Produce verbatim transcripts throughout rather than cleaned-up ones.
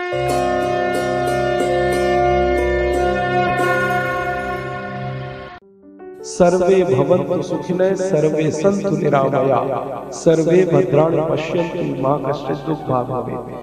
सर्वे भवन्तु सुखिनः सर्वे सन्तु निरामया सर्वे भद्राणि पश्यन्तु मा कश्चित् दुःखभाग् भवेत्।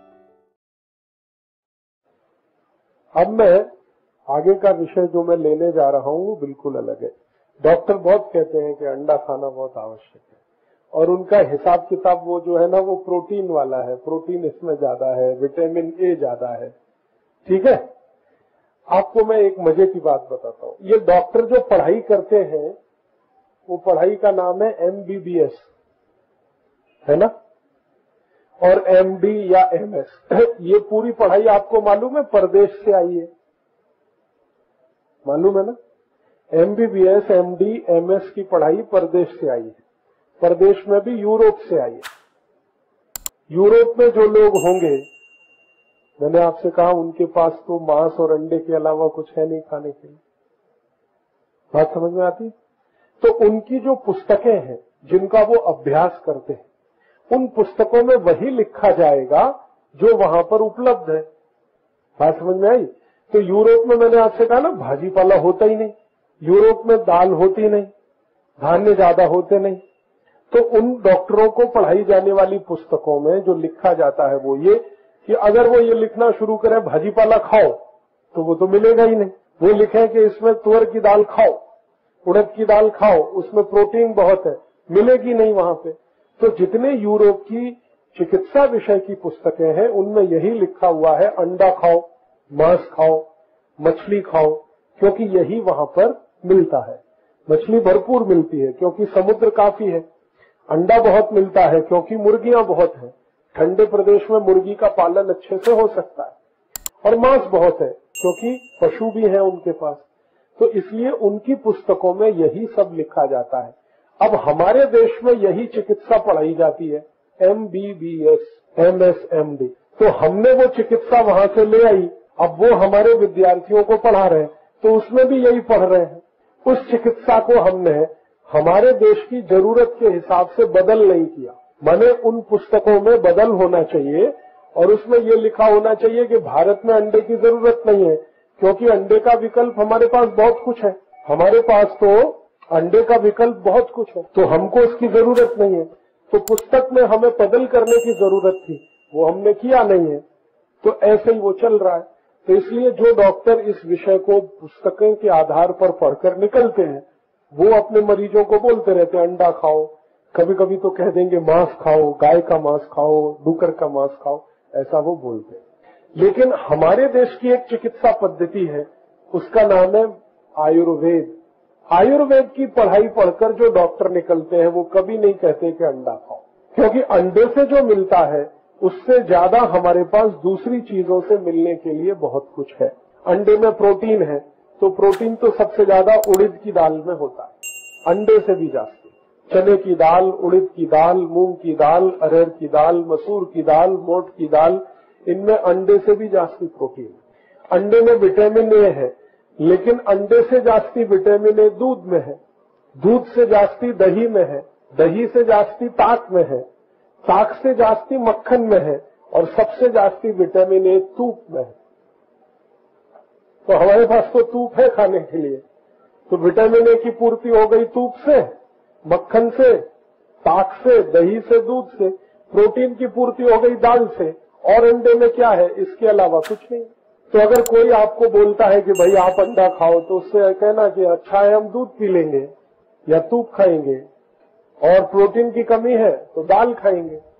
अब मैं आगे का विषय जो मैं लेने जा रहा हूँ वो बिल्कुल अलग है। डॉक्टर बहुत कहते हैं कि अंडा खाना बहुत आवश्यक है और उनका हिसाब किताब वो जो है ना वो प्रोटीन वाला है, प्रोटीन इसमें ज्यादा है, विटामिन ए ज्यादा है। ठीक है, आपको मैं एक मजे की बात बताता हूँ। ये डॉक्टर जो पढ़ाई करते हैं वो पढ़ाई का नाम है एम बी बी एस, है ना, और एम डी या एम एस। ये पूरी पढ़ाई आपको मालूम है परदेश से आई है, मालूम है ना। M B B S, M D, M S की पढ़ाई परदेश से आई है, परदेश में भी यूरोप से आई है। यूरोप में जो लोग होंगे, मैंने आपसे कहा उनके पास तो मांस और अंडे के अलावा कुछ है नहीं खाने के लिए, बात समझ में आती। तो उनकी जो पुस्तकें हैं जिनका वो अभ्यास करते हैं, उन पुस्तकों में वही लिखा जाएगा जो वहां पर उपलब्ध है। बात समझ में आई। तो यूरोप में मैंने आपसे कहा ना भाजी पाला होता ही नहीं, यूरोप में दाल होती नहीं, धान्य ज्यादा होते नहीं। तो उन डॉक्टरों को पढ़ाई जाने वाली पुस्तकों में जो लिखा जाता है वो ये कि अगर वो ये लिखना शुरू करें भाजी पाला खाओ तो वो तो मिलेगा ही नहीं। वो लिखे कि इसमें तुअर की दाल खाओ, उड़द की दाल खाओ, उसमें प्रोटीन बहुत है, मिलेगी नहीं वहां पे। तो जितने यूरोप की चिकित्सा विषय की पुस्तकें हैं उनमें यही लिखा हुआ है अंडा खाओ, मांस खाओ, मछली खाओ, क्योंकि यही वहां पर मिलता है। मछली भरपूर मिलती है क्योंकि समुद्र काफी है, अंडा बहुत मिलता है क्योंकि मुर्गियां बहुत हैं, ठंडे प्रदेश में मुर्गी का पालन अच्छे से हो सकता है, और मांस बहुत है क्योंकि पशु भी है उनके पास। तो इसलिए उनकी पुस्तकों में यही सब लिखा जाता है। अब हमारे देश में यही चिकित्सा पढ़ाई जाती है, M B B S, M S, M D. तो हमने वो चिकित्सा वहां से ले आई, अब वो हमारे विद्यार्थियों को पढ़ा रहे हैं, तो उसमें भी यही पढ़ रहे हैं। उस चिकित्सा को हमने हमारे देश की जरूरत के हिसाब से बदल नहीं किया। माने उन पुस्तकों में बदल होना चाहिए और उसमें ये लिखा होना चाहिए कि भारत में अंडे की जरूरत नहीं है क्योंकि अंडे का विकल्प हमारे पास बहुत कुछ है। हमारे पास तो अंडे का विकल्प बहुत कुछ है, तो हमको उसकी जरूरत नहीं है। तो पुस्तक में हमें बदल करने की जरूरत थी, वो हमने किया नहीं है, तो ऐसे ही वो चल रहा है। तो इसलिए जो डॉक्टर इस विषय को पुस्तकों के आधार पर पढ़कर निकलते हैं वो अपने मरीजों को बोलते रहते हैं अंडा खाओ, कभी कभी तो कह देंगे मांस खाओ, गाय का मांस खाओ, डूकर का मांस खाओ, ऐसा वो बोलते हैं। लेकिन हमारे देश की एक चिकित्सा पद्धति है, उसका नाम है आयुर्वेद। आयुर्वेद की पढ़ाई पढ़कर जो डॉक्टर निकलते हैं वो कभी नहीं कहते कि अंडा खाओ, क्योंकि अंडे से जो मिलता है उससे ज्यादा हमारे पास दूसरी चीजों से मिलने के लिए बहुत कुछ है। अंडे में प्रोटीन है, तो प्रोटीन तो सबसे ज्यादा उड़द की दाल में होता है, अंडे से भी जास्ती। चने की दाल, उड़द की दाल, मूंग की दाल, अरहर की दाल, मसूर की दाल, मोठ की दाल, इनमें अंडे से भी जास्ती प्रोटीन है। अंडे में विटामिन ए है, लेकिन अंडे से जास्ती विटामिन ए दूध में है, दूध से जास्ती दही में है, दही से जास्ती ताक में है, ताक से जास्ती मक्खन में है, और सबसे जास्ती विटामिन ए तूप में है। तो हमारे पास तो तूप है खाने के लिए, तो विटामिन ए की पूर्ति हो गई तूप से, मक्खन से, ताक से, दही से, दूध से। प्रोटीन की पूर्ति हो गई दाल से, और अंडे में क्या है इसके अलावा कुछ नहीं। तो अगर कोई आपको बोलता है कि भाई आप अंडा खाओ, तो उससे कहना कि अच्छा है हम दूध पी लेंगे या तूप खाएंगे, और प्रोटीन की कमी है तो दाल खाएंगे।